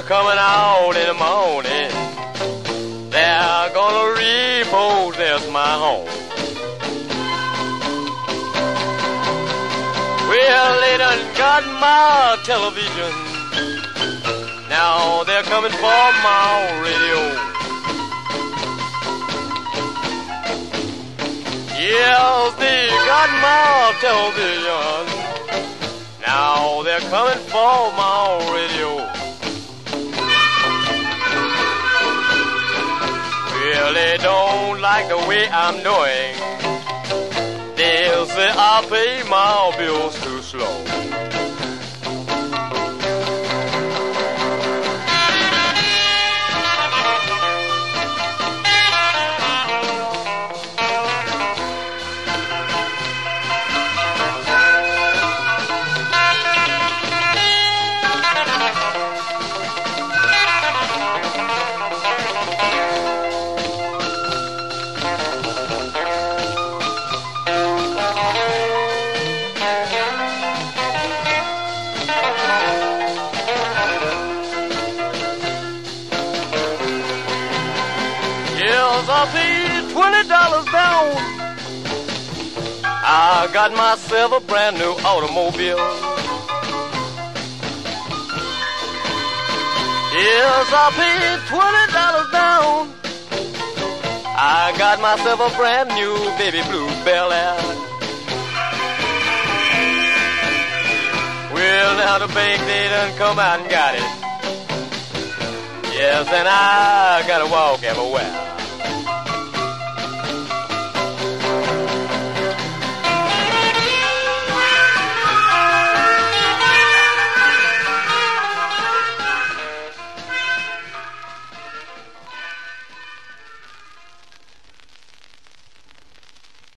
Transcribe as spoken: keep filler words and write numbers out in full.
coming out in the morning. They're gonna repossess my home. Well, they done got my television. Now they're coming for my radio. Yes, they got my television. Now they're coming for my radio. Well, they don't like the way I'm doing. They'll say I pay my bills too slow. Yes, I paid twenty dollars down. I got myself a brand new automobile. Yes, I paid twenty dollars down. I got myself a brand new baby blue Bel Air. Well, now the bank, they done come out and got it. Yes, and I gotta walk everywhere.